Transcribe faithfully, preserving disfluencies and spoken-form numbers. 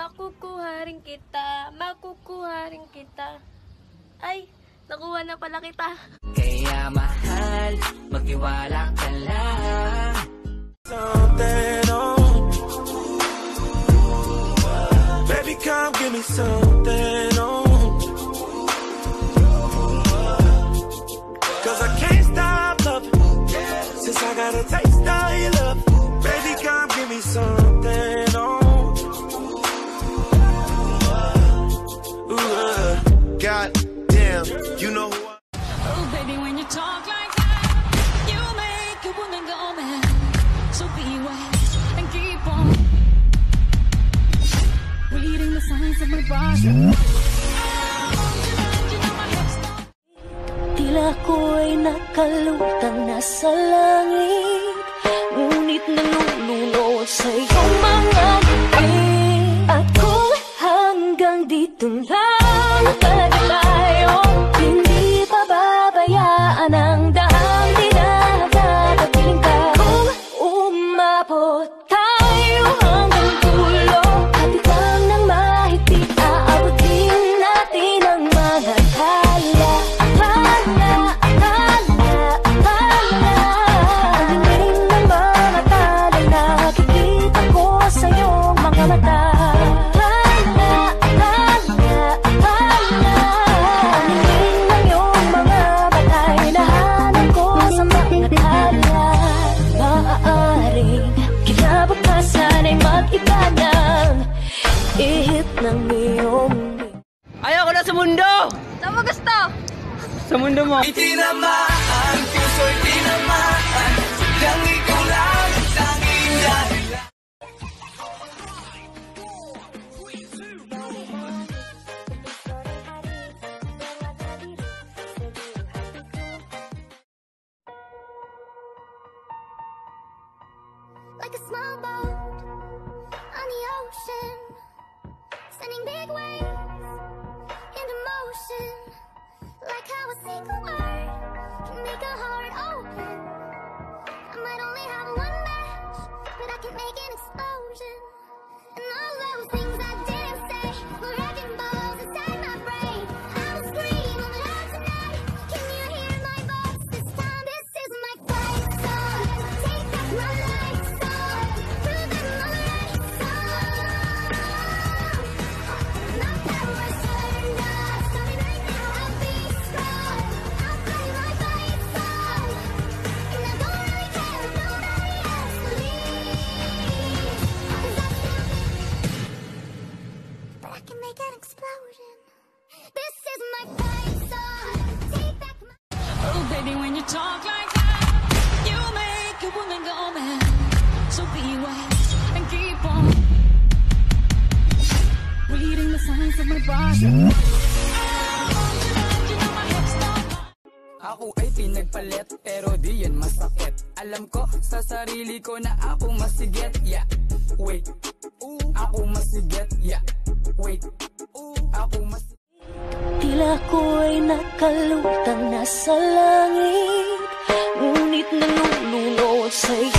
makukuha rin kita, makukuha rin kita. Ay, nakuha na pala kita. Kaya mahal, magtiwala ka lang. Something on. Baby, come give me something on. Cause I can't stop loving. Since I got a taste of your love. Baby, come give me something on. Ooh, uh, God damn, you know who I am. Oh, baby, when you talk like that, you make a woman go mad. So be wise and keep on reading the signs of my body. Tila ko'y nakalutang nasa langit, ngunit nalulunod sa iyong mga ngiti. At kung hanggang dito lang talaga tayo, hindi pa babayaan ang daang dinadadapiling ka. Kung umabot tayo hanggang dulo, hatid lang ng mahigpit, aabutin natin ang mga tala. Akala, akala, akala, ang lingling ng mga talay, nakikita ko sa iyong mga mata. Akala, akala, akala, ang lingling ng iyong mga batay, hinahanap ko sa mga tala. Maaaring kinabukasan ay mag-iba ng ihip ng iyong Ayoko na sa mundo! Saan mo gusto? Sa mundo mo. Itinamaan, puso'y tinamaan. Sadyang ikaw lang ang tanging dahilan. like a small boat on the ocean, sending big waves into motion. Like how a single word can make a heart open. I might only have one match, but I can make an explosion. And all those things I didn't say were wrecking balls inside my brain. I will scream on the loud tonight. Can you hear my voice this time? This is my fight song. Take back my life song. Prove that I'm on the right song. Not that we're turned off. Sorry right now, I'll be strong. I'll play my fight song. And I don't really care if nobody else believes. 'Cause I feel that I can make an explosion. This is my fight song. Take back my Oh, baby, when you talk like that, you make a woman go mad. So be wise and keep on reading the signs of my body. Ako ay pinagpalit pero di yan masakit. Alam ko sa sarili ko na ako masigit. Yeah, wait, ooh, ako masigit. Yeah, wait, ooh, ako masigit. tila ko'y nakalutang nasa langit, ngunit nalulunod sa